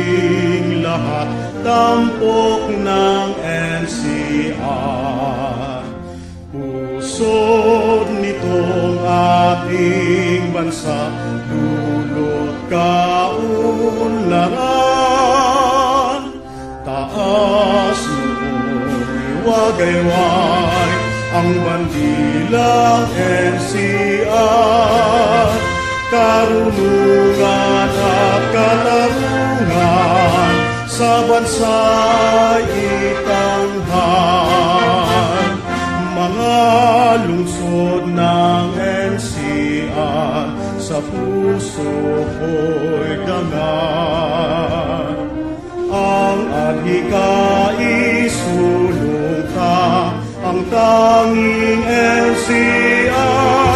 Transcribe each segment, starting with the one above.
kaming lahat, tampok ng NCR. Pusod nitong ating bansa, dulot kaunlaran. Taas noon, iwagayway ang bandilang NCR. Karunungan at katarungan sa bansa'y itanghal. Mga lungsod ng NCR, sa puso ko'y dangan. Ang adhika isulong ka, ang tanging NCR.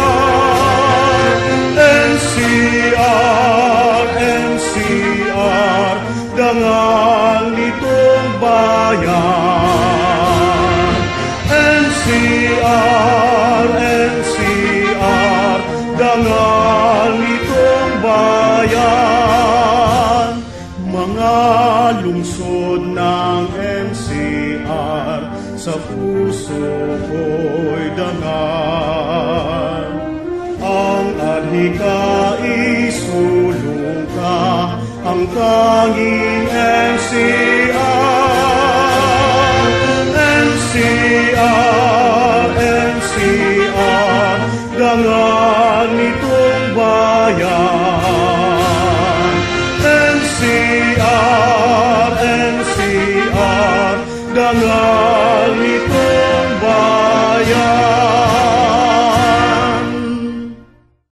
NCR, NCR, dangal nitong bayan. NCR, NCR, dangal nitong bayan. Mga lungsod ng NCR, sa puso ko'y dangal. Ang adhika isulong ka, ang tanging NCR. NCR, NCR, dangal nitong bayan. NCR, NCR, dangal nitong